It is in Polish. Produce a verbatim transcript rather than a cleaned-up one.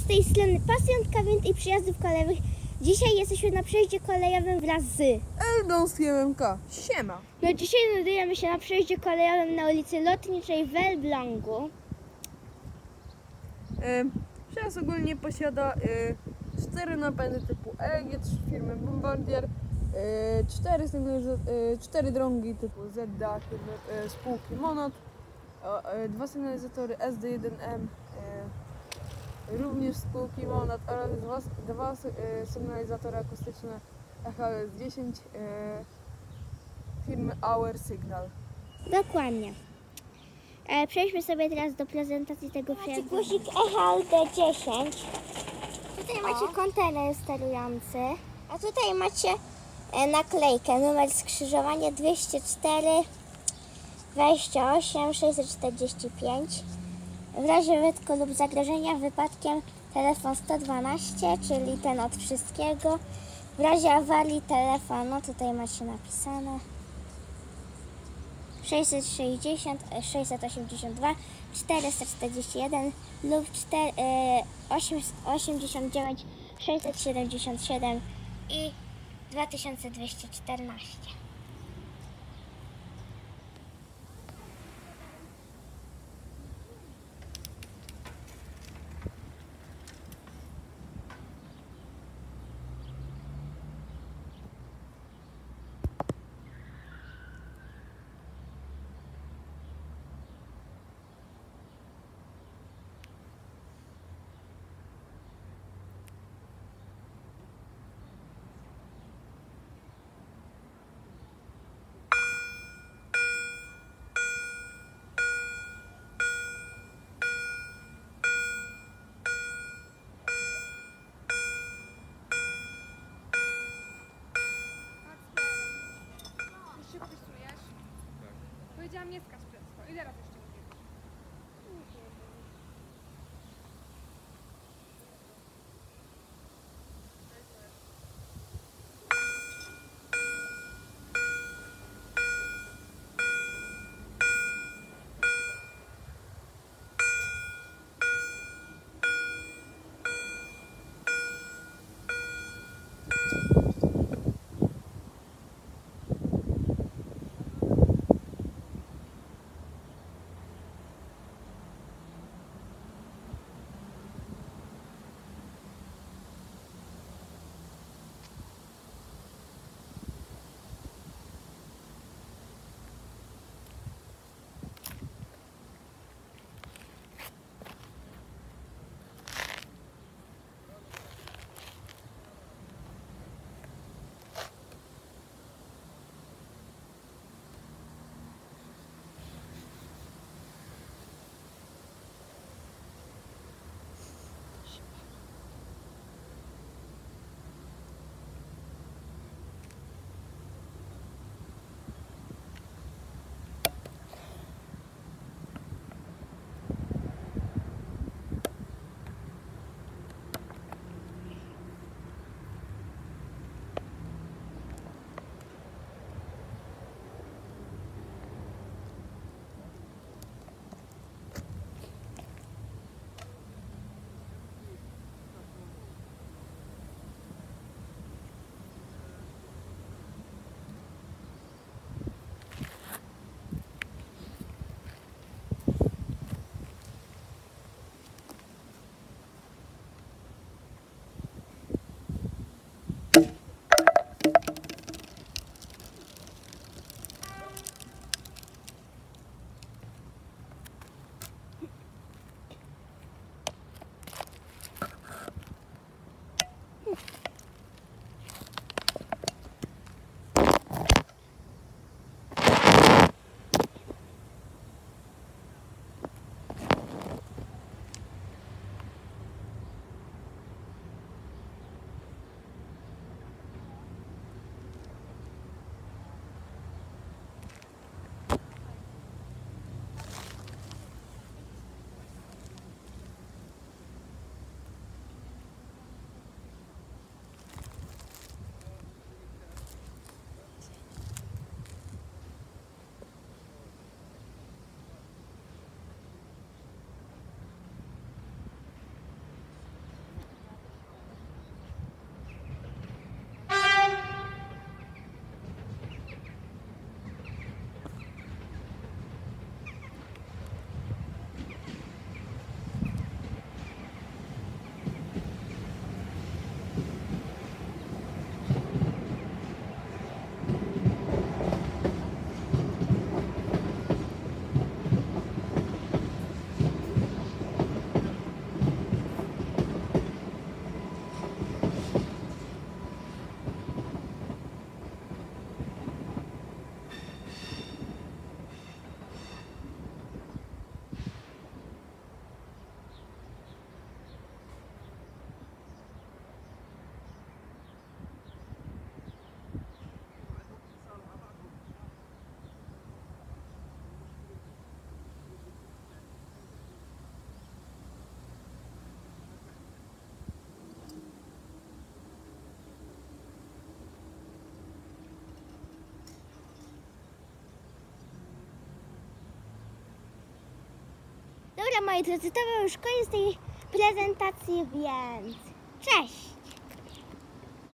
tej strony pasjontka wind i przyjazdów kolejowych. Dzisiaj jesteśmy na przejeździe kolejowym wraz z Eldą z M K. Siema! No dzisiaj znajdujemy się na przejeździe kolejowym na ulicy Lotniczej w Elblągu. Yy, Przejazd ogólnie posiada yy, cztery napędy typu E G trzy firmy Bombardier, yy, cztery, yy, cztery drągi typu Z D A firmy yy, spółki Monat, yy, dwa sygnalizatory S D jeden M yy, również spółki Monat oraz dwa, dwa yy, sygnalizatory akustyczne H L S dziesięć yy, firmy Our Signal. Dokładnie. E, przejdźmy sobie teraz do prezentacji tego przejazdu. Macie guzik E H L D dziesięć. Tutaj macie kontener sterujący. A tutaj macie e, naklejkę, numer skrzyżowania dwieście cztery dwadzieścia osiem sześćset czterdzieści pięć. W razie wypadku lub zagrożenia wypadkiem telefon sto dwanaście, czyli ten od wszystkiego. W razie awarii telefon, no tutaj macie napisane sześćset sześćdziesiąt, sześćset osiemdziesiąt dwa, czterysta czterdzieści jeden lub osiemdziesiąt dziewięć, sześćset siedemdziesiąt siedem i dwa tysiące dwieście czternaście. Się wpisujesz? Tak. Powiedziałam nie skacz przed swoje. Ile razy jeszcze mówię? Dobra, moi drodzy, to był już koniec tej prezentacji, więc cześć!